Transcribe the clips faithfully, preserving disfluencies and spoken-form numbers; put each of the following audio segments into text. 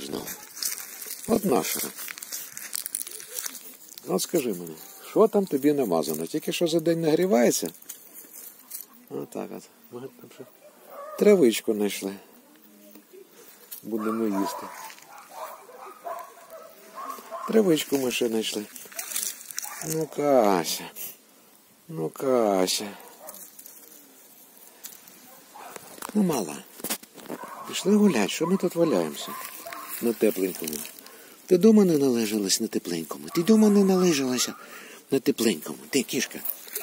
знову. От наша. От скажи мені, що там тобі намазано? Тільки що за день нагрівається? Отак от. Ми там ще травичку знайшли. Будемо їсти. Травичку ми ще знайшли. Ну, Кася. Ну, Кася. Ну, мала. Пішли гулять, що ми тут валяємося? На тепленькому. Ти дома не належалась на тепленькому. Ти дома не належалася на тепленькому. Ти, кішка.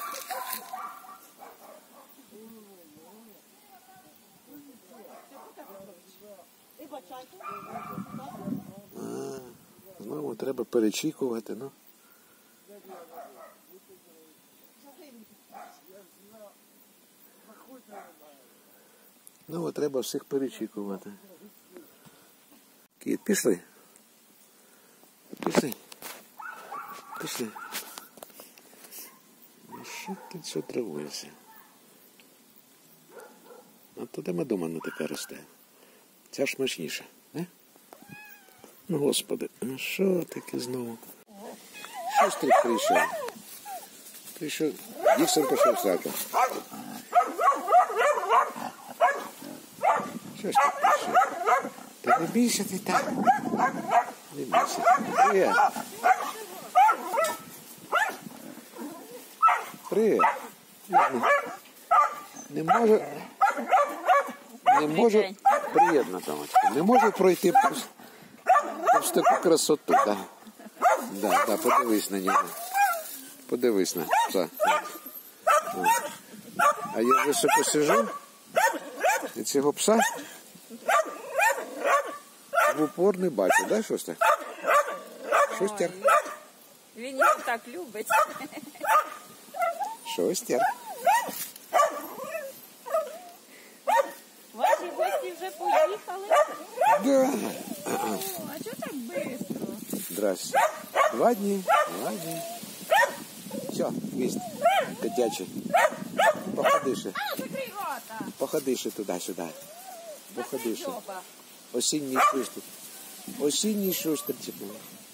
А, знову треба перечікувати, ну. Ну, треба всіх перечікувати. Кіт, пішли. Пішли. Пішли. Ну, що ти все травуєшся? А то де дома не така росте. Ця ж смачніша, не? Ну, Господи, а що таке знову? Шустрик прийшов. Прийшов. Дівсон пішов в саду. Що ж ти прийшов? Та не бійся ти так. Не бійся. Привіт. Привіт. Не можу... Не можу... Приємно, Тамочка. Не можу пройти повз таку красоту, да. Да, да, подивись на нього. Подивись на пса. А я високо сижу, і цього пса в упор не бачу, да, Шустер? Шустер? Він його так любить. Шустер. Ваші гості вже поїхали? Да. О, а чого так швидко? Здрасте. Два дні, два дні. Все, вість, котячий. Походи ще. А, закрий рота! Походи ще туди-сюди. Походи ще. Осінній шустер. Осінній шустерчик.